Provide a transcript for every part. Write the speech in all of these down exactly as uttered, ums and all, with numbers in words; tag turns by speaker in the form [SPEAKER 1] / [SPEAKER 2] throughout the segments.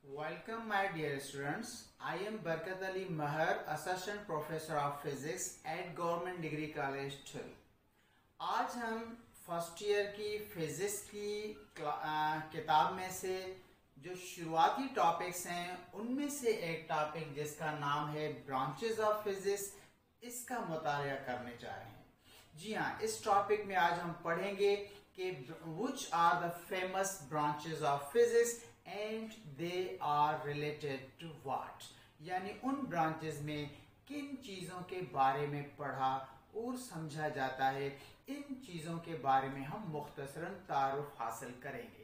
[SPEAKER 1] Welcome my dear students. I am Barkat Ali Mahar, Assistant Professor of Physics at Government Degree College Thul. आज हम first year की physics की किताब में से जो शुरुआती टॉपिक्स हैं उनमें से एक टॉपिक जिसका नाम है ब्रांचेस ऑफ फिजिक्स, इसका मुताला करने जा रहे हैं। जी हाँ, इस टॉपिक में आज हम पढ़ेंगे कि which are the famous branches of physics and they are related to what, यानी उन ब्रांचेस में किन चीजों के बारे में पढ़ा और समझा जाता है, इन चीजों के बारे में हम मुख्तसरन तारुफ हासिल करेंगे।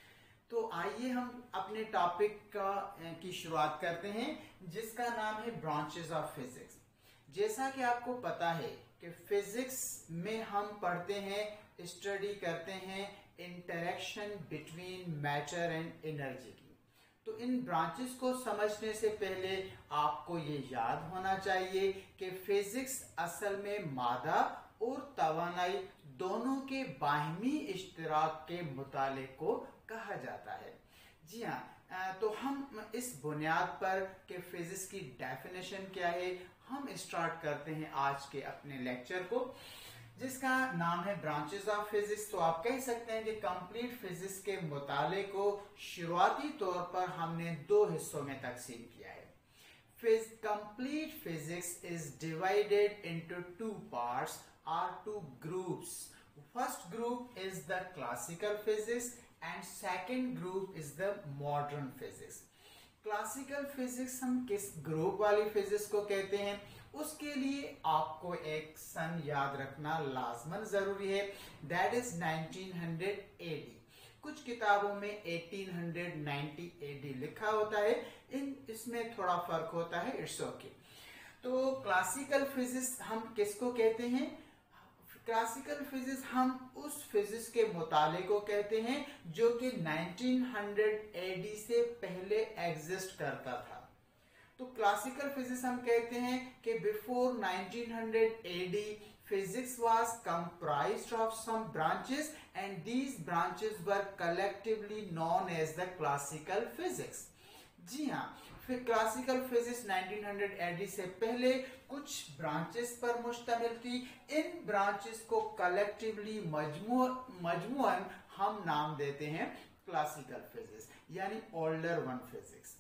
[SPEAKER 1] तो आइए हम अपने टॉपिक का की शुरुआत करते हैं जिसका नाम है ब्रांचेस ऑफ फिजिक्स। जैसा कि आपको पता है कि फिजिक्स में हम पढ़ते हैं, स्टडी करते हैं interaction between matter and energy की। तो इन ब्रांचेस को समझने से पहले आपको ये याद होना चाहिए कि फिजिक्स असल में मादा और तवानाई दोनों के बाहमी इश्तिराक के मुताले को कहा जाता है। जी हाँ, तो हम इस बुनियाद पर कि फिजिक्स की डेफिनेशन क्या है हम स्टार्ट करते हैं आज के अपने लेक्चर को, जिसका नाम है ब्रांचेस ऑफ फिजिक्स। तो आप कह सकते हैं कि कंप्लीट फिजिक्स के मुताले को शुरुआती तौर पर हमने दो हिस्सों में तकसीम किया है। Complete physics is divided into two parts और two groups. First group is the classical physics and second group is the modern physics. Classical physics हम किस ग्रुप वाली फिजिक्स को कहते हैं, उसके लिए आपको एक सन याद रखना लाजमन जरूरी है, that is nineteen hundred A D. कुछ किताबों में एटीन नाइंटी ए डी लिखा होता है, इन इसमें थोड़ा फर्क होता है, इट्स ओके। तो क्लासिकल फिजिक्स हम किसको कहते हैं? क्लासिकल फिजिक्स हम उस फिजिक्स के मुताले को कहते हैं जो कि नाइनटीन हंड्रेड ए डी से पहले एग्जिस्ट करता था। तो क्लासिकल फिजिक्स हम कहते हैं कि before nineteen hundred A D physics was comprised of some branches and these branches were collectively known as the classical physics. जी हाँ, फिर classical physics nineteen hundred A D से पहले कुछ ब्रांचेस पर मुश्तमिल थी। इन ब्रांचेस को कलेक्टिवली मजमू मजमूअन हम नाम देते हैं क्लासिकल फिजिक्स, यानी older one physics.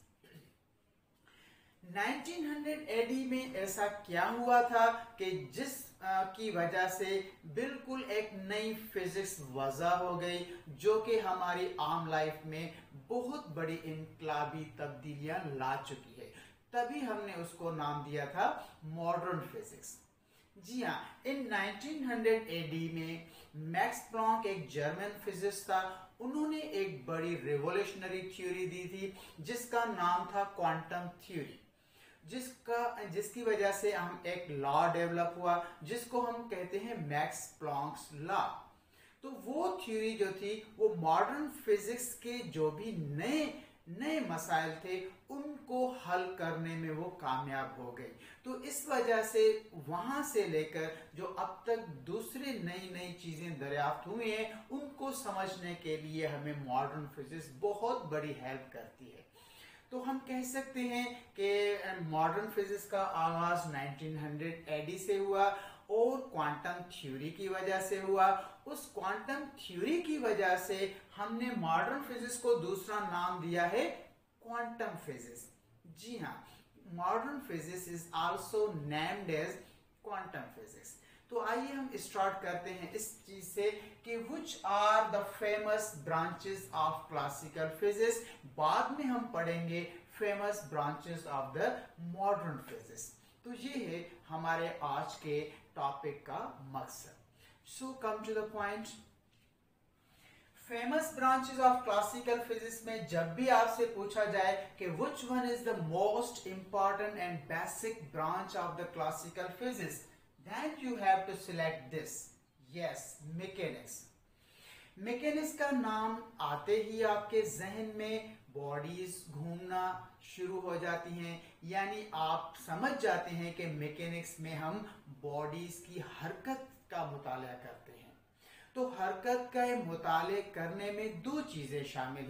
[SPEAKER 1] Nineteen hundred A D में ऐसा क्या हुआ था कि जिस आ, की वजह से बिल्कुल एक नई फिजिक्स वजह हो गई जो कि हमारी आम लाइफ में बहुत बड़ी इनकलाबी तब्दीलियां ला चुकी है। तभी हमने उसको नाम दिया था मॉडर्न फिजिक्स। जी हाँ, in nineteen hundred A D में मैक्स प्लॉन्क एक जर्मन फिजिक्स था, उन्होंने एक बड़ी रिवोल्यूशनरी थ्योरी दी थी जिसका नाम था क्वांटम थ्योरी, जिसका जिसकी वजह से हम एक लॉ डेवलप हुआ जिसको हम कहते हैं मैक्स प्लॉन्क्स लॉ। तो वो थ्योरी जो थी वो मॉडर्न फिजिक्स के जो भी नए नए मसाइल थे उनको हल करने में वो कामयाब हो गई। तो इस वजह से वहां से लेकर जो अब तक दूसरी नई नई चीजें दरियाफ्त हुई हैं उनको समझने के लिए हमें मॉडर्न फिजिक्स बहुत बड़ी हेल्प करती है। तो हम कह सकते हैं कि मॉडर्न फिजिक्स का आगाज नाइनटीन हंड्रेड ए डी से हुआ और क्वांटम थ्योरी की वजह से हुआ। उस क्वांटम थ्योरी की वजह से हमने मॉडर्न फिजिक्स को दूसरा नाम दिया है क्वांटम फिजिक्स। जी हाँ, modern physics is also named as quantum physics. तो आइए हम स्टार्ट करते हैं इस चीज से कि which are the famous branches of classical physics। बाद में हम पढ़ेंगे famous branches of the modern physics। तो ये है हमारे आज के टॉपिक का मकसद। So come to the point. Famous branches of classical physics में जब भी आपसे पूछा जाए कि which one is the most important and basic branch of the classical physics, then you have to select this, yes, mechanics। Mechanics का नाम आते ही आपके जहन में बॉडीज घूमना शुरू हो जाती हैं, यानी आप समझ जाते हैं कि मैकेनिक्स में हम बॉडीज की हरकत का मुताला करते हैं। तो हरकत का मुताले करने में दो चीजें शामिल हैं।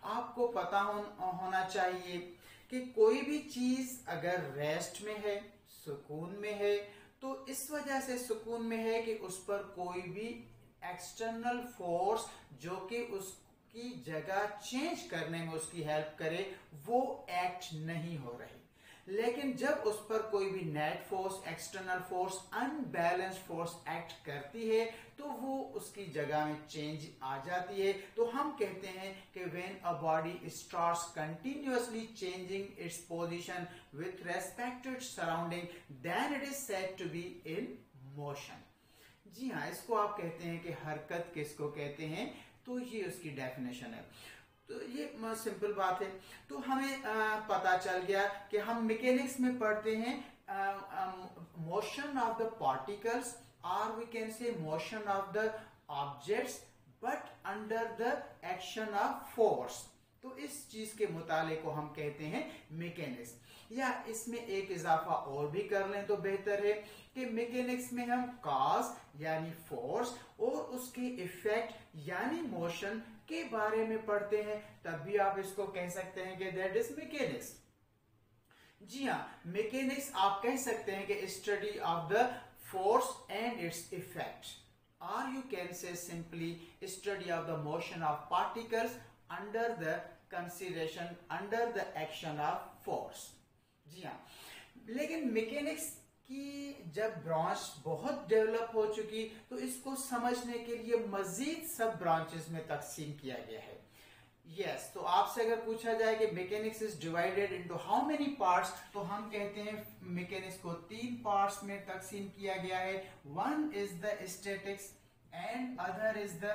[SPEAKER 1] आपको पता हो, होना चाहिए कि कोई भी चीज अगर रेस्ट में है, सुकून में है, तो इस वजह से सुकून में है कि उस पर कोई भी एक्सटर्नल फोर्स जो कि उसकी जगह चेंज करने में उसकी हेल्प करे वो एक्ट नहीं हो रही। लेकिन जब उस पर कोई भी net force, external force, unbalanced force act करती है तो वो उसकी जगह में चेंज आ जाती है। तो हम कहते हैं कि when a body starts continuously changing its position with respect to its surrounding then it is said to be in motion. जी हाँ, इसको आप कहते हैं कि हरकत किसको कहते हैं, तो ये उसकी डेफिनेशन है। तो ये सिंपल बात है। तो हमें आ, पता चल गया कि हम मैकेनिक्स में पढ़ते हैं मोशन ऑफ द पार्टिकल्स और we can say motion of the objects but under the action of force. तो इस चीज के मुताले को हम कहते हैं मैकेनिक्स। या इसमें एक इजाफा और भी कर लें तो बेहतर है कि मैकेनिक्स में हम कॉज यानी फोर्स और उसके इफेक्ट यानी मोशन के बारे में पढ़ते हैं, तब भी आप इसको कह सकते हैं कि दैट इज मैकेनिक्स। जी हाँ, मैकेनिक्स आप कह सकते हैं कि study of the force and its effect, और you can say simply study of the motion of particles under the consideration under the action of force. जी हाँ, लेकिन मैकेनिक्स की जब ब्रांच बहुत डेवलप हो चुकी तो इसको समझने के लिए मजीद सब ब्रांचेस में तकसीम किया गया है। यस yes, तो आपसे अगर पूछा जाए कि mechanics is divided into how many parts, तो हम कहते हैं मैकेनिक्स को तीन पार्ट्स में तकसीम किया गया है। One is the statics and other is the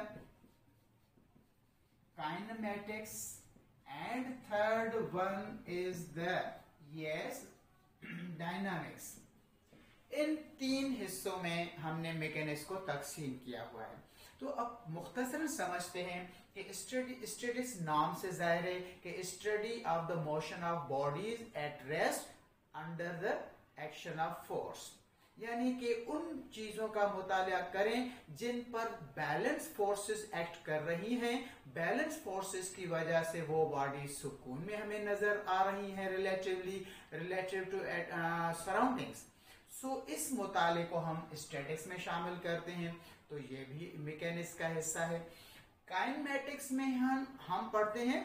[SPEAKER 1] kinematics and third one is the yes dynamics. इन तीन हिस्सों में हमने मैकेनिक्स को तकसीम किया हुआ है। तो अब मुख्तसरन समझते हैं कि स्टडी स्टैटिक्स नाम से जाहिर है कि study of the motion of bodies at rest under the action of force, यानी कि उन चीजों का मुताला करें जिन पर बैलेंस फोर्सेस एक्ट कर रही हैं। बैलेंस फोर्सेस की वजह से वो बॉडी सुकून में हमें नजर आ रही है relatively relative to surroundings. So इस मुताले को हम स्टैटिक्स में शामिल करते हैं, तो ये भी मैकेनिक्स का हिस्सा है। काइनेमेटिक्स में हम हम पढ़ते हैं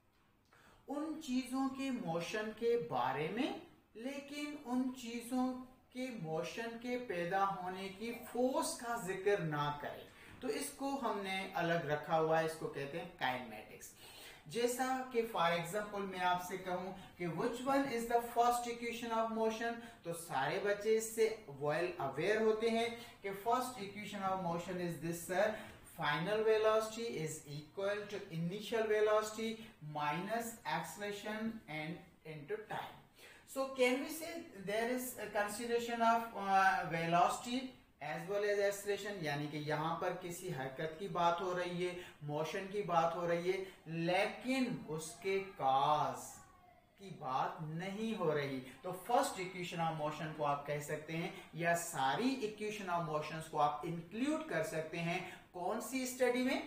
[SPEAKER 1] उन चीजों के मोशन के बारे में, लेकिन उन चीजों के मोशन के पैदा होने की फोर्स का जिक्र ना करें, तो इसको हमने अलग रखा हुआ है, इसको कहते हैं काइनेमेटिक्स। जैसा कि फॉर एग्जांपल मैं आपसे कहूं कि which one is the first equation of motion, तो सारे बच्चे इससे वेल अवेयर होते हैं कि first equation of motion is this sir, final velocity is equal to initial velocity minus acceleration and into time. So can we say there is a consideration of uh, velocity as well as acceleration, यानी कि यहाँ पर किसी हरकत की बात हो रही है, मोशन की बात हो रही है, लेकिन उसके काज की बात नहीं हो रही। तो फर्स्ट इक्वेशन ऑफ मोशन को आप कह सकते हैं या सारी इक्वेशन ऑफ मोशंस को आप इंक्लूड कर सकते हैं कौन सी स्टडी में?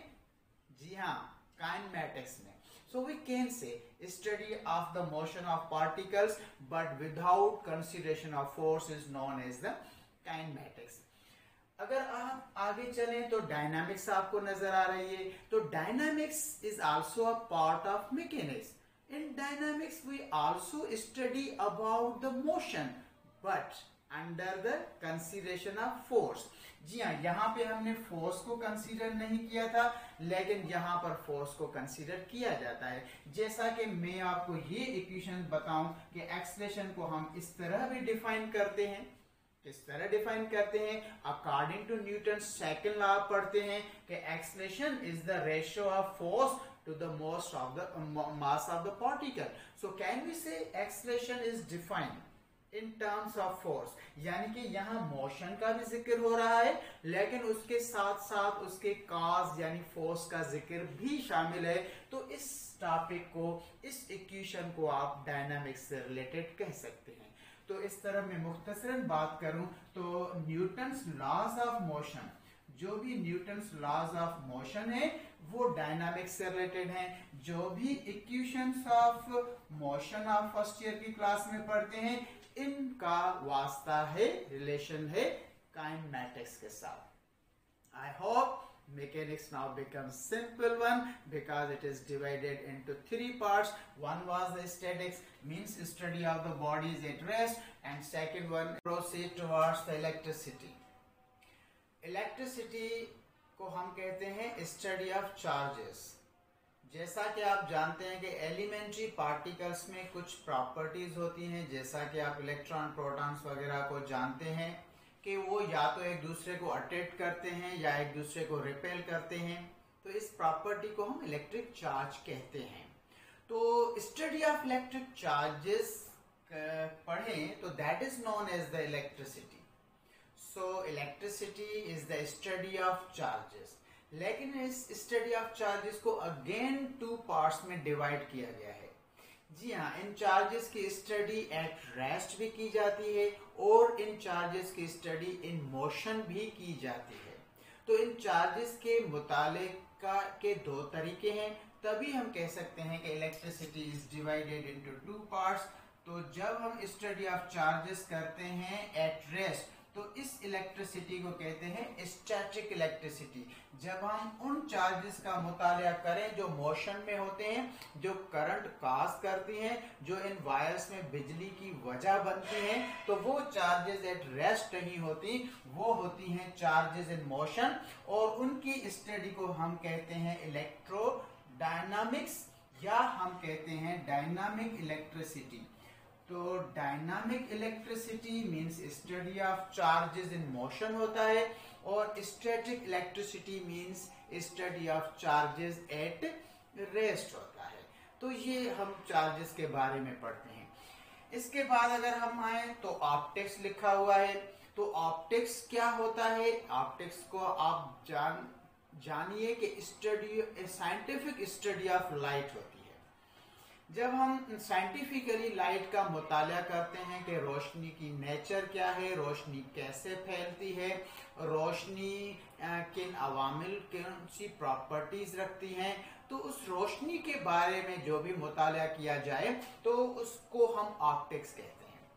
[SPEAKER 1] जी हाँ, काइनेमेटिक्स में। So we can say study of the motion of particles but without consideration of force is known as the kinematics। अगर आप आगे चलें तो डायनामिक्स आपको नजर आ रही है, तो dynamics is also a part of mechanics। In dynamics we also study about the motion but under the consideration of force। जी हाँ, यहाँ पे हमने फोर्स को कंसीडर नहीं किया था, लेकिन यहाँ पर फोर्स को कंसीडर किया जाता है। जैसा कि मैं आपको ये इक्वेशन बताऊं कि एक्सेलरेशन को हम इस तरह भी डिफाइन करते हैं। किस तरह डिफाइन करते हैं? According to Newton second law पढ़ते हैं कि acceleration is the ratio of force to the most of the mass of the particle. So can we say acceleration is defined in terms of force, यानी कि यहाँ motion का भी जिक्र हो रहा है, लेकिन उसके साथ साथ उसके काज यानी फोर्स का जिक्र भी शामिल है। तो इस टॉपिक को, इस इक्वेशन को आप डायनामिक्स से रिलेटेड कह सकते हैं। तो इस तरह मैं मुख्तसरन बात करूं तो न्यूटन्स लॉज ऑफ मोशन जो भी न्यूटन्स लॉज ऑफ मोशन है वो डायनामिक्स से रिलेटेड हैं। जो भी इक्वेशंस ऑफ मोशन आप फर्स्ट ईयर की क्लास में पढ़ते हैं इनका वास्ता है, रिलेशन है काइनेटिक्स के साथ। I hope mechanics now becomes simple one because it is divided into three parts. One was the statics, means study of the bodies at rest, and second one proceed towards the electricity. Electricity को हम कहते हैं study of charges। जैसा कि आप जानते हैं कि एलिमेंट्री पार्टिकल्स में कुछ प्रॉपर्टीज होती हैं, जैसा कि आप इलेक्ट्रॉन, प्रोटॉन्स वगैरह को जानते हैं कि वो या तो एक दूसरे को अट्रैक्ट करते हैं या एक दूसरे को रिपेल करते हैं। तो इस प्रॉपर्टी को हम इलेक्ट्रिक चार्ज कहते हैं। तो स्टडी ऑफ इलेक्ट्रिक चार्जेस पढ़ें तो that is known as the electricity. So electricity is the study of charges. लेकिन इस स्टडी ऑफ चार्जेस को अगेन टू पार्ट्स में डिवाइड किया गया है। जी हाँ, इन चार्जेस की स्टडी एट रेस्ट भी की जाती है और इन चार्जेस की स्टडी इन मोशन भी की जाती है। तो इन चार्जेस के मुताले का के दो तरीके हैं, तभी हम कह सकते हैं कि electricity is divided into two parts. तो जब हम स्टडी ऑफ चार्जेस करते हैं एट रेस्ट तो इस इलेक्ट्रिसिटी को कहते हैं स्टैटिक इलेक्ट्रिसिटी। जब हम उन चार्जेस का मुताला करें जो मोशन में होते हैं, जो करंट पास करती हैं, जो इन वायर्स में बिजली की वजह बनती हैं, तो वो चार्जेस एट रेस्ट नहीं होती, वो होती हैं चार्जेस इन मोशन, और उनकी स्टडी को हम कहते हैं इलेक्ट्रोडायनामिक्स या हम कहते हैं डायनामिक इलेक्ट्रिसिटी। तो dynamic electricity means study of charges in motion होता है और static electricity means study of charges at rest होता है। तो ये हम चार्जेस के बारे में पढ़ते हैं। इसके बाद अगर हम आए तो ऑप्टिक्स लिखा हुआ है। तो ऑप्टिक्स क्या होता है? ऑप्टिक्स को आप जान जानिए कि study scientific study of light होती है। जब हम साइंटिफिकली लाइट का मुताला करते हैं कि रोशनी की नेचर क्या है, रोशनी कैसे फैलती है, रोशनी किन अवामिल कौन सी प्रॉपर्टीज रखती हैं, तो उस रोशनी के बारे में जो भी मुताला किया जाए तो उसको हम ऑप्टिक्स कहते हैं।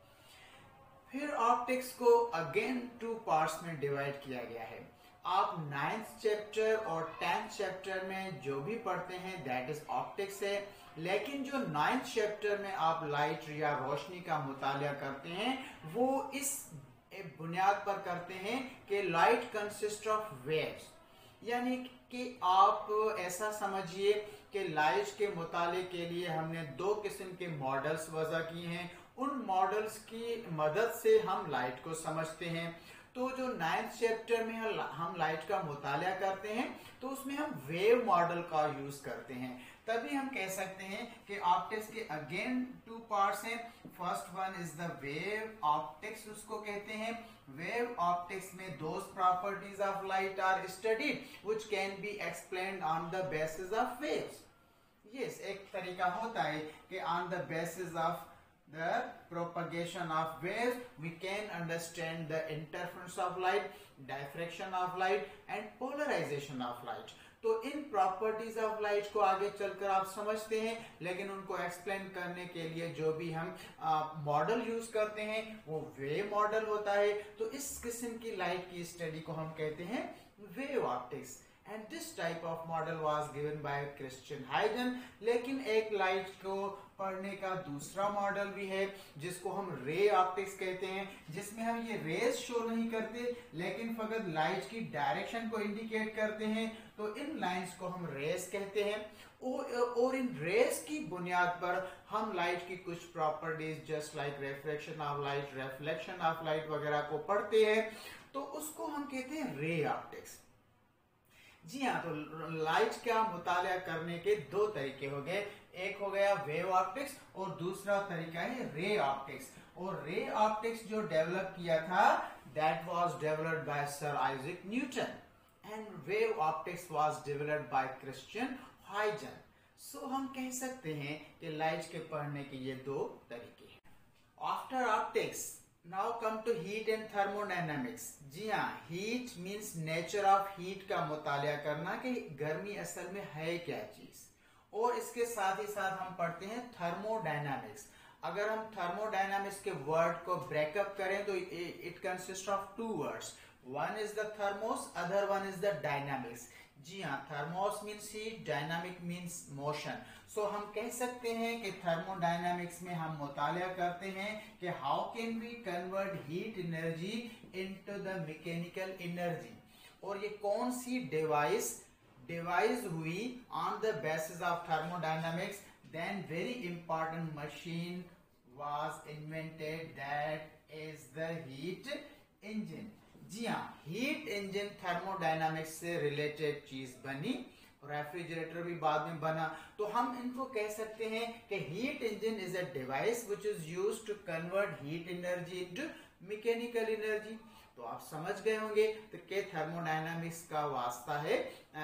[SPEAKER 1] फिर ऑप्टिक्स को अगेन टू पार्ट्स में डिवाइड किया गया है। आप नाइन्थ चैप्टर और टेंथ चैप्टर में जो भी पढ़ते हैं दैट इज ऑप्टिक्स है। लेकिन जो नाइन्थ चैप्टर में आप लाइट या रोशनी का मुताला करते हैं वो इस बुनियाद पर करते हैं कि लाइट कंसिस्ट ऑफ वेव्स, यानी कि आप ऐसा समझिए कि लाइट के मुताले के लिए हमने दो किस्म के मॉडल्स वज़ा किए हैं। उन मॉडल्स की मदद से हम लाइट को समझते हैं। तो जो नाइन्थ चैप्टर में हम लाइट का मुताला करते हैं तो उसमें हम वेव मॉडल का यूज करते हैं। तभी हम कह सकते हैं कि ऑप्टिक्स के अगेन टू पार्ट्स हैं। First one is the wave optics, उसको कहते हैं। वेव ऑप्टिक्स में those properties of light are studied which can be explained on the basis of waves. Yes, एक तरीका होता है कि on the basis of the propagation of waves we can understand the interference of light, diffraction of light and polarization of light। तो इन properties of light को आगे चलकर आप समझते हैं, लेकिन उनको एक्सप्लेन करने के लिए जो भी हम मॉडल यूज करते हैं वो वेव मॉडल होता है। तो इस किस्म की लाइट की स्टडी को हम कहते हैं wave optics. And this type of model was given by Christian Huygens. लेकिन एक लाइट को पढ़ने का दूसरा मॉडल भी है जिसको हम रे ऑप्टिक्स कहते हैं, जिसमें हम ये रेज शो नहीं करते लेकिन फकत लाइट की डायरेक्शन को इंडिकेट करते हैं। तो इन लाइंस को हम रेज कहते हैं और इन रेज की बुनियाद पर हम लाइट की कुछ properties just like refraction of light, reflection of light वगैरह को पढ़ते हैं। तो उसको हम कहते हैं रे ऑप्टिक्स। जी हाँ, तो लाइट का मुताला करने के दो तरीके हो गए। एक हो गया वेव ऑप्टिक्स और दूसरा तरीका है रे ऑप्टिक्स। और रे ऑप्टिक्स जो डेवलप किया था that was developed by sir Isaac Newton and wave optics was developed by Christian Huygens. So हम कह सकते हैं कि लाइट के पढ़ने के ये दो तरीके हैं। After optics now come to heat and thermodynamics. जी हाँ, heat means nature of heat का मुतालिया करना कि गर्मी असल में है क्या चीज, और इसके साथ ही साथ हम पढ़ते हैं थर्मोडायनामिक्स। अगर हम थर्मोडायनामिक्स के वर्ड को ब्रेकअप करें तो it consist of two words, one is the thermos, other one is the dynamics. जी हाँ, thermos means heat, dynamic means motion. So हम कह सकते हैं कि थर्मोडायनामिक्स में हम मुतालिया करते हैं कि how can we convert heat energy into the mechanical energy, और ये कौन सी डिवाइस डिवाइस हुई on the basis of thermodynamics. Then very important machine was invented, that is the heat engine. जी हाँ, हीट इंजन थर्मोडायनामिक्स से related चीज बनी, रेफ्रिजरेटर भी बाद में बना। तो हम इनको कह सकते हैं कि heat engine is a device which is used to convert heat energy into mechanical energy. तो आप समझ गए होंगे तो कि थर्मोडायनामिक्स का वास्ता है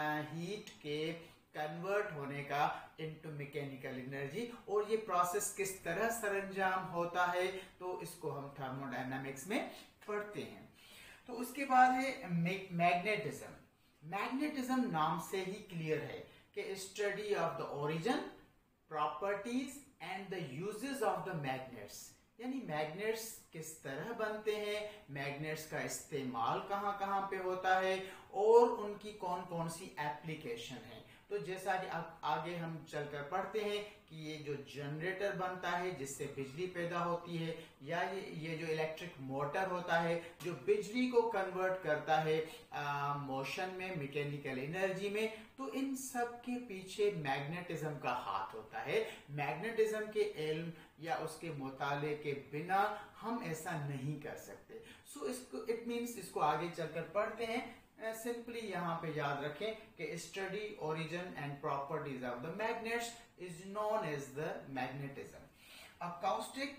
[SPEAKER 1] हीट के कन्वर्ट होने का इनटू मैकेनिकल एनर्जी, और ये प्रोसेस किस तरह सरंजाम होता है तो इसको हम थर्मोडायनामिक्स में पढ़ते हैं। तो उसके बाद है मैग्नेटिज्म। मैग्नेटिज्म नाम से ही क्लियर है कि study of the origin, properties and the uses of the magnets, यानी मैग्नेट्स किस तरह बनते हैं, मैग्नेट्स का इस्तेमाल कहाँ कहाँ पे होता है, और उनकी कौन कौन सी एप्लीकेशन है। तो जैसा कि आप आगे हम चलकर पढ़ते हैं कि ये जो जनरेटर बनता है जिससे बिजली पैदा होती है, या ये ये जो इलेक्ट्रिक मोटर होता है जो बिजली को कन्वर्ट करता है आ, मोशन में, मैकेनिकल एनर्जी में, तो इन सब के पीछे मैग्नेटिज्म का हाथ होता है। मैग्नेटिज्म के इल्म या उसके मुताले के बिना हम ऐसा नहीं कर सकते। सो so, इसको इट मीन्स इसको आगे चलकर पढ़ते हैं। सिंपली uh, यहाँ पे याद रखें कि study origin and properties of the magnets is known as the magnetism. Acoustic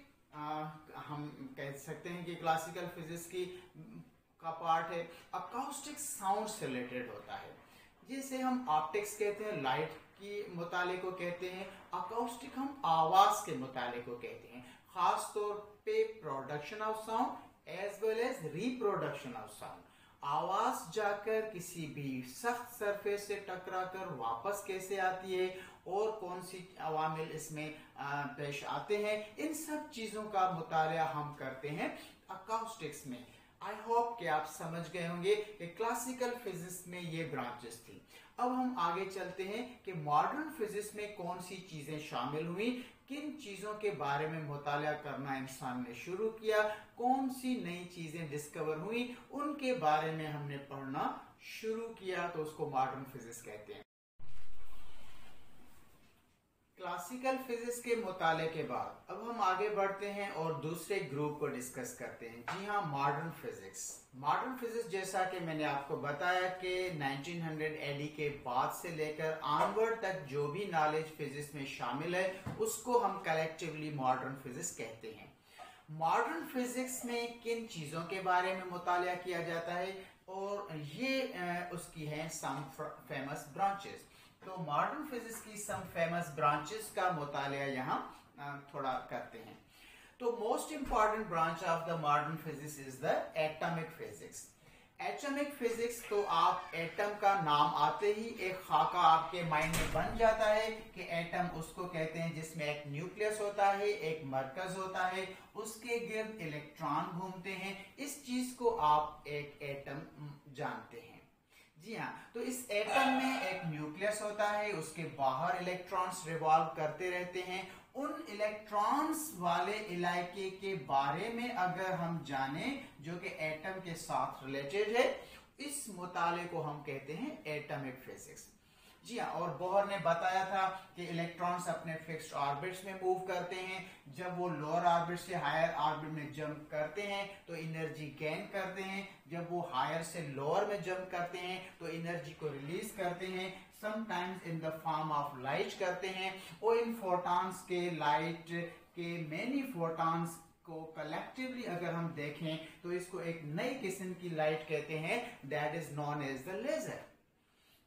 [SPEAKER 1] हम कह सकते हैं कि क्लासिकल फिजिक्स की का पार्ट है। अकाउस्टिक साउंड से रिलेटेड होता है, जिसे हम ऑप्टिक्स कहते हैं, लाइट की मुताले को कहते हैं। अकाउस्टिक हम आवाज के मुताले को कहते हैं, खास तौर पे production of sound as well as reproduction of sound. आवाज जाकर किसी भी सख्त सरफेस से टकराकर वापस कैसे आती है और कौन सी अवामिल इसमें पेश आते हैं, इन सब चीजों का मुताला हम करते हैं अकाउस्टिक्स में। आई होप कि आप समझ गए होंगे कि क्लासिकल फिजिक्स में ये ब्रांचेस थी। अब हम आगे चलते हैं कि मॉडर्न फिजिक्स में कौन सी चीजें शामिल हुई, किन चीजों के बारे में मुताला करना इंसान ने शुरू किया, कौन सी नई चीजें डिस्कवर हुई, उनके बारे में हमने पढ़ना शुरू किया, तो उसको मॉडर्न फिजिक्स कहते हैं। क्लासिकल फिजिक्स के मुताले के बाद अब हम आगे बढ़ते हैं और दूसरे ग्रुप को डिस्कस करते हैं। जी हाँ, मॉडर्न फिजिक्स। मॉडर्न फिजिक्स जैसा कि मैंने आपको बताया कि नाइनटीन हंड्रेड एडी के बाद से लेकर ऑनवर्ड तक जो भी नॉलेज फिजिक्स में शामिल है उसको हम कलेक्टिवली मॉडर्न फिजिक्स कहते हैं। मॉडर्न फिजिक्स में किन चीजों के बारे में मुताला किया जाता है, और ये उसकी है सम फेमस ब्रांचेस। तो मॉडर्न फिजिक्स की सम फेमस ब्रांचेस का मुताला यहाँ थोड़ा करते हैं। तो most important branch of the modern physics is the atomic physics. Atomic physics, तो आप एटम का नाम आते ही एक खाका आपके माइंड में बन जाता है कि एटम उसको कहते हैं जिसमें एक न्यूक्लियस होता है, एक मरकज होता है, उसके गिर्द इलेक्ट्रॉन घूमते हैं। इस चीज को आप एक एटम जानते हैं। जी हाँ, तो इस एटम में एक न्यूक्लियस होता है, उसके बाहर इलेक्ट्रॉन्स रिवॉल्व करते रहते हैं। उन इलेक्ट्रॉन्स वाले इलाके के बारे में अगर हम जाने जो कि एटम के साथ रिलेटेड है, इस मुताले को हम कहते हैं एटॉमिक फिजिक्स। जी हाँ, और बोहर ने बताया था कि इलेक्ट्रॉन्स अपने फिक्स्ड ऑर्बिट्स में मूव करते हैं। जब वो लोअर ऑर्बिट से हायर ऑर्बिट में जंप करते हैं तो एनर्जी गेन करते हैं, जब वो हायर से लोअर में जंप करते हैं तो एनर्जी को रिलीज करते हैं, sometimes in the form of light करते हैं। और इन फोटॉन्स के, लाइट के मेनी फोटॉन्स को कलेक्टिवली अगर हम देखें तो इसको एक नई किस्म की लाइट कहते हैं, that is known as the laser.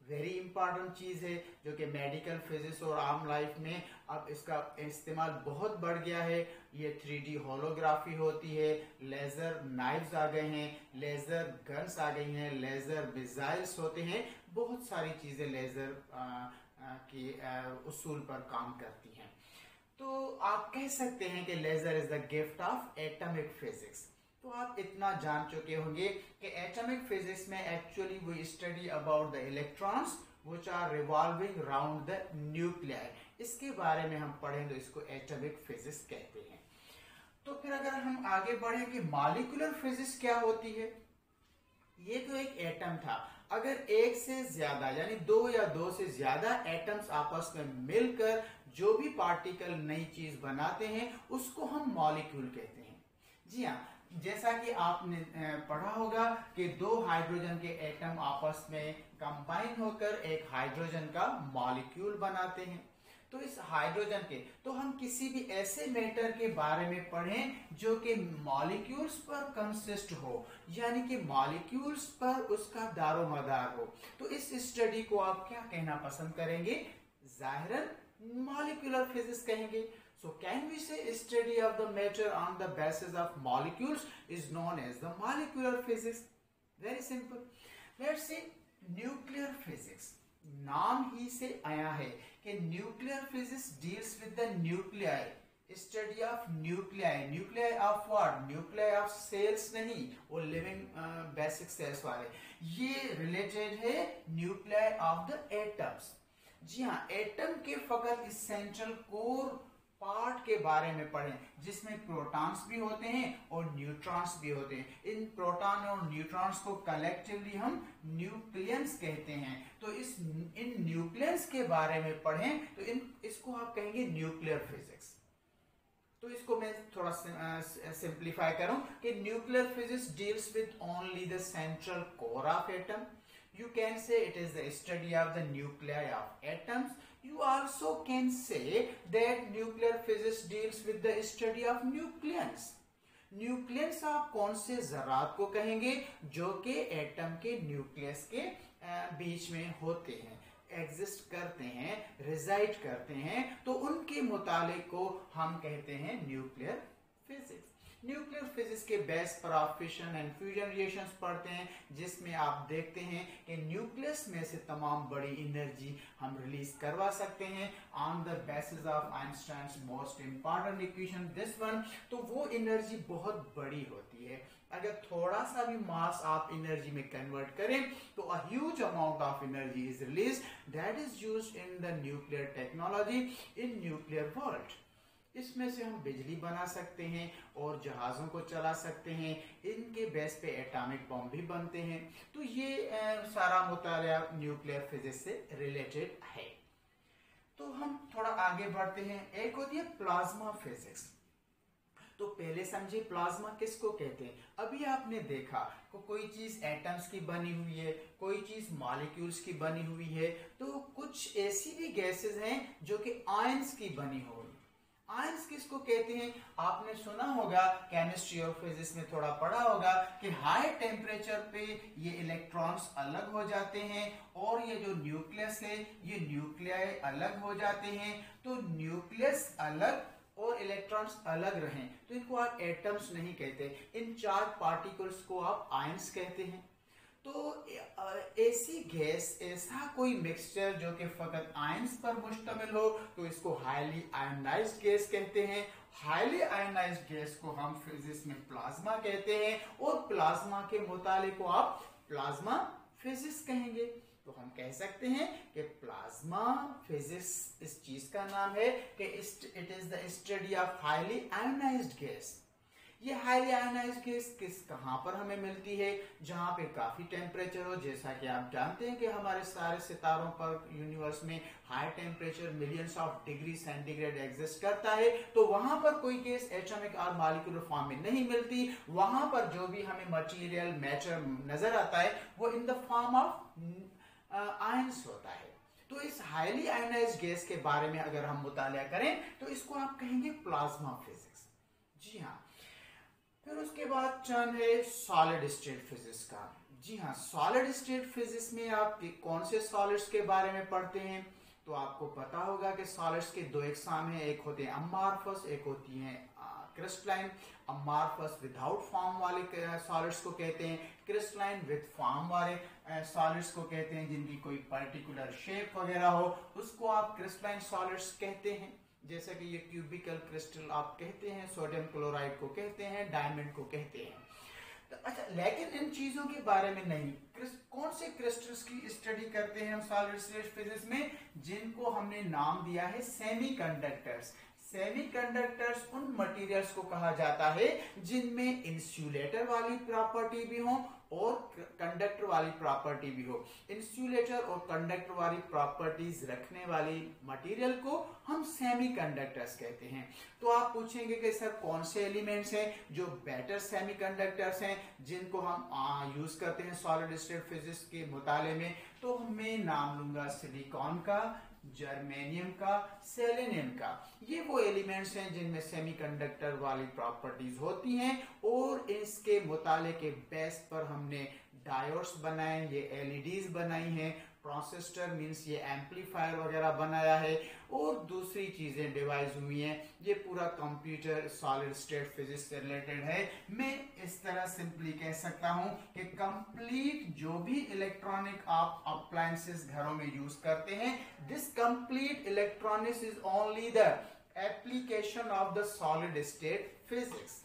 [SPEAKER 1] Very important चीज है जो कि मेडिकल फिजिक्स और आम लाइफ में अब इसका इस्तेमाल बहुत बढ़ गया है। ये थ्री डी होलोग्राफी होती है, लेजर नाइव्स आ गए हैं, लेजर गन्स आ गई हैं, लेजर मिसाइल्स होते हैं, बहुत सारी चीजें लेजर आ, आ, की आ, उसूल पर काम करती हैं। तो आप कह सकते हैं कि laser is the gift of atomic physics. तो आप इतना जान चुके होंगे कि एटॉमिक फिजिक्स में actually we study about the electrons which are revolving around the nuclear. इसके बारे में हम पढ़ें तो इसको एटॉमिक फिजिक्स कहते हैं। तो फिर अगर हम आगे बढ़े कि मॉलिक्यूलर फिजिक्स क्या होती है, ये तो एक एटम था। अगर एक से ज्यादा यानी दो या दो से ज्यादा एटम्स आपस में मिलकर जो भी पार्टिकल नई चीज बनाते हैं उसको हम मॉलिक्यूल कहते हैं। जी हाँ, जैसा कि आपने पढ़ा होगा कि दो हाइड्रोजन के एटम आपस में कंबाइन होकर एक हाइड्रोजन का मॉलिक्यूल बनाते हैं। तो इस हाइड्रोजन के तो हम किसी भी ऐसे मैटर के बारे में पढ़ें जो कि मॉलिक्यूल्स पर कंसिस्ट हो, यानी कि मॉलिक्यूल्स पर उसका दारोमदार हो, तो इस स्टडी को आप क्या कहना पसंद करेंगे? जाहिरन मॉलिक्यूलर फिजिक्स कहेंगे। So can we say study of the matter on the basis of molecules is known as the molecular physics? Very simple. Let's say nuclear physics. नाम ही से आया है कि nuclear physics deals with the nuclei, study of nuclei. Nuclei of what? Nuclei of cells नहीं, वो living basic cells वाले। ये related है न्यूक्लियाई ऑफ द एटम्स। जी हाँ, एटम के फकत इस सेंट्रल कोर पार्ट के बारे में पढ़ें जिसमें प्रोटॉन्स भी होते हैं और न्यूट्रॉन्स भी होते हैं। इन प्रोटॉन और न्यूट्रॉन्स को कलेक्टिवली हम न्यूक्लियंस कहते हैं। तो इस इन न्यूक्लियंस के बारे में पढ़ें तो इन इसको आप कहेंगे न्यूक्लियर फिजिक्स। तो इसको मैं थोड़ा सिंप्लीफाई करूं कि nuclear physics deals with only the central core of atom. You can say it is the study of the nuclei of atoms. You also can say that nuclear physics deals with the study of nucleons. Nucleus आप कौन से ज़रात को कहेंगे? जो कि atom के nucleus के बीच में होते हैं, एग्जिस्ट करते हैं, रिजाइड करते हैं, तो उनके मुतालिक को हम कहते हैं न्यूक्लियर फिजिक्स। न्यूक्लियर फिजिक्स के बेस पर आप फिशन एंड फ्यूजन रिएक्शंस पढ़ते हैं जिसमें आप देखते हैं कि न्यूक्लियस में से तमाम बड़ी एनर्जी हम रिलीज करवा सकते हैं on the basis of Einstein's most important equation this one. तो वो एनर्जी बहुत बड़ी होती है। अगर थोड़ा सा भी मास आप एनर्जी में कन्वर्ट करें तो a huge amount of energy is release that is used in the nuclear technology in nuclear world. इसमें से हम बिजली बना सकते हैं और जहाजों को चला सकते हैं, इनके बेस पे एटॉमिक बम भी बनते हैं। तो ये आ, सारा मुताला न्यूक्लियर फिजिक्स से रिलेटेड है। तो हम थोड़ा आगे बढ़ते हैं। एक होती है प्लाज्मा फिजिक्स। तो पहले समझिए प्लाज्मा किसको कहते हैं। अभी आपने देखा को कोई चीज एटम्स की बनी हुई है, कोई चीज मॉलिक्यूल्स की बनी हुई है, तो कुछ ऐसी भी गैसेस हैं जो कि आयंस की बनी हो। आयंस किसको कहते हैं? आपने सुना होगा, केमिस्ट्री और फिजिक्स में थोड़ा पढ़ा होगा कि हाई टेम्परेचर पे ये इलेक्ट्रॉन्स अलग हो जाते हैं और ये जो न्यूक्लियस है ये न्यूक्लियाई अलग हो जाते हैं। तो न्यूक्लियस अलग और इलेक्ट्रॉन्स अलग रहें तो इनको आप एटम्स नहीं कहते, इन चार पार्टिकल्स को आप आयंस कहते हैं। तो ऐसी गैस, ऐसा कोई मिक्सचर जो कि फकत आयंस पर मुश्तमिल हो तो इसको हाईली आयनाइज्ड गैस कहते हैं। हाईली आयनाइज्ड गैस को हम फिजिक्स में प्लाज्मा कहते हैं और प्लाज्मा के मुतालिक को आप प्लाज्मा फिजिक्स कहेंगे। तो हम कह सकते हैं कि प्लाज्मा फिजिक्स इस चीज का नाम है कि it is the study of highly ionized gas. ये हाईली आयनाइज्ड गैस किस कहां पर हमें मिलती है? जहां पे काफी टेम्परेचर हो। जैसा कि आप जानते हैं कि हमारे सारे सितारों पर यूनिवर्स में high temperature millions of degree centigrade exist करता है। तो वहां पर कोई गैस एटॉमिक और मॉलिक्यूलर फॉर्म में नहीं मिलती। वहां पर जो भी हमें मटेरियल मैटर नजर आता है वो in the form of ions होता है। तो इस हाईली आयनाइज्ड गैस के बारे में अगर हम मुताला करें तो इसको आप कहेंगे प्लाज्मा फिजिक्स। जी हाँ। फिर उसके बाद टर्न है सॉलिड स्टेट फिजिक्स का। जी हाँ, सॉलिड स्टेट फिजिक्स में आप कौन से सॉलिड्स के बारे में पढ़ते हैं? तो आपको पता होगा कि सॉलिड्स के दो एग्जाम हैं, एक होते हैं अम्बार्फस, एक होती हैं क्रिस्टलाइन। अम्बार्फस विदाउट फॉर्म वाले सॉलिड्स को कहते हैं, क्रिस्टलाइन विद फॉर्म वाले सॉलिड्स को कहते हैं, जिनकी कोई पर्टिकुलर शेप वगैरह हो, उसको आप क्रिस्टलाइन सॉलिड्स कहते हैं। जैसे कि ये क्यूबिकल क्रिस्टल आप कहते हैं, सोडियम क्लोराइड को कहते हैं, डायमंड को कहते हैं। तो अच्छा, लेकिन इन चीजों के बारे में नहीं, कौन से क्रिस्टल्स की स्टडी करते हैं हम सॉलिड स्टेट फिजिक्स में? जिनको हमने नाम दिया है सेमीकंडक्टर्स। सेमीकंडक्टर्स उन मटेरियल्स को कहा जाता है जिनमें इंसुलेटर वाली प्रॉपर्टी भी हो और कंडक्टर वाली प्रॉपर्टी भी हो। इंसुलेटर और कंडक्टर वाली प्रॉपर्टीज रखने वाली मटेरियल को हम सेमीकंडक्टर्स कहते हैं। तो आप पूछेंगे कि सर कौन से एलिमेंट्स हैं जो बेटर सेमीकंडक्टर्स हैं, जिनको हम यूज करते हैं सॉलिड स्टेट फिजिक्स के मुताले में? तो मैं नाम लूंगा सिलिकॉन का, जर्मेनियम का, सेलेनियम का। ये वो एलिमेंट्स हैं जिनमें सेमीकंडक्टर वाली प्रॉपर्टीज होती हैं और इसके मुताले के बेस पर हमने डायोड्स बनाए, ये एलईडीज बनाई हैं, ट्रांजिस्टर मींस ये एम्पलीफायर वगैरह बनाया है और दूसरी चीजें डिवाइस हुई हैं। ये पूरा कंप्यूटर सॉलिड स्टेट फिजिक्स से रिलेटेड है। मैं इस तरह सिंपली कह सकता हूं कि कंप्लीट जो भी इलेक्ट्रॉनिक आप अप्लायंसेस घरों में यूज करते हैं, this complete electronics is only the application of the solid state physics.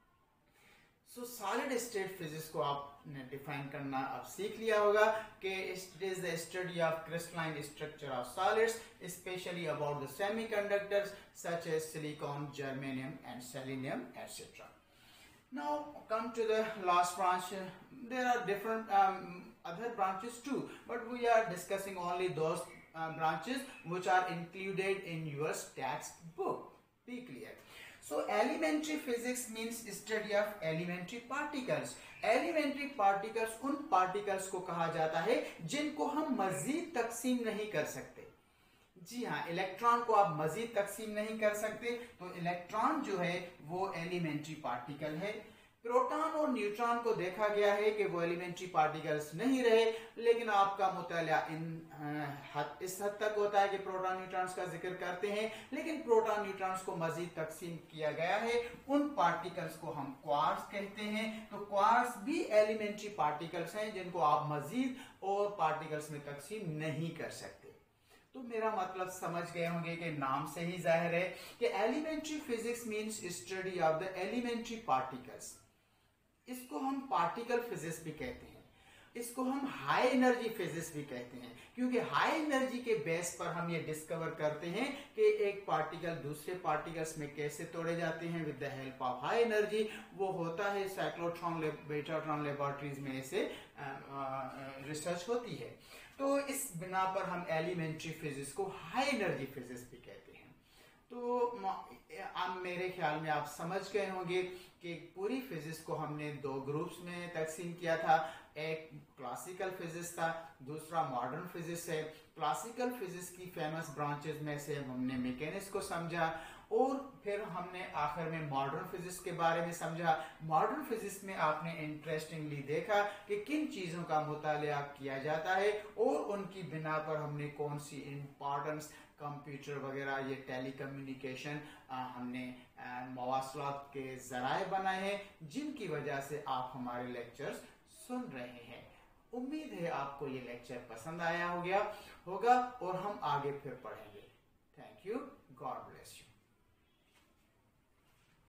[SPEAKER 1] So solid state physics को आपने डिफाइन करना अब सीख लिया होगा कि it is the study of crystalline structure of solids, specially about the semiconductors such as silicon, germanium and selenium etcetera. Now come to the last branch. There are different um, other branches too, but we are discussing only those uh, branches which are included in your textbook. Be clear. So elementary physics means study of elementary particles. Elementary particles उन particles को कहा जाता है जिनको हम मजीद तकसीम नहीं कर सकते. जी हाँ, इलेक्ट्रॉन को आप मजीद तकसीम नहीं कर सकते, तो इलेक्ट्रॉन जो है वो एलिमेंट्री पार्टिकल है. प्रोटॉन और न्यूट्रॉन को देखा गया है कि वो एलिमेंट्री पार्टिकल्स नहीं रहे, लेकिन आपका मुताला इन हद, इस हद तक होता है कि प्रोटॉन न्यूट्रॉन्स का जिक्र करते हैं, लेकिन प्रोटॉन न्यूट्रॉन्स को मजीद तकसीम किया गया है. उन पार्टिकल्स को हम क्वार्ट्स कहते हैं. तो क्वार्ट्स भी एलिमेंट्री पार्टिकल्स हैं जिनको आप मजीद और पार्टिकल्स में तकसीम नहीं कर सकते. तो मेरा मतलब समझ गए होंगे कि नाम से ही जाहिर है कि elementary physics means study of the elementary particles. इसको हम पार्टिकल फिजिक्स भी कहते हैं, इसको हम हाई एनर्जी फिजिक्स भी कहते हैं, क्योंकि हाई एनर्जी के बेस पर हम ये डिस्कवर करते हैं कि एक पार्टिकल दूसरे पार्टिकल्स में कैसे तोड़े जाते हैं with the help of high energy. वो होता है साइक्लोट्रॉन बेटाट्रॉन लेबोरेटरीज में ऐसे रिसर्च होती है. तो इस बिना पर हम एलिमेंट्री फिजिक्स को हाई एनर्जी फिजिक्स भी कहते हैं. तो अब मेरे ख्याल में आप समझ गए होंगे कि पूरी फिजिक्स को हमने दो ग्रुप्स में तकसीम किया था. एक क्लासिकल फिजिक्स था, दूसरा मॉडर्न फिजिक्स है. क्लासिकल फिजिक्स की फेमस ब्रांचेस में से हमने मैकेनिक्स को समझा और फिर हमने आखिर में मॉडर्न फिजिक्स के बारे में समझा. मॉडर्न फिजिक्स में आपने इंटरेस्टिंगली देखा कि किन चीजों का मुताला किया जाता है और उनकी बिना पर हमने कौन सी इंपॉर्टेंस कंप्यूटर वगैरह, ये टेलीकम्युनिकेशन हमने मवासलात के जराए बनाए हैं, जिनकी वजह से आप हमारे लेक्चर्स सुन रहे हैं. उम्मीद है आपको ये लेक्चर पसंद आया हो गया होगा और हम आगे फिर पढ़ेंगे. Thank you. God bless you.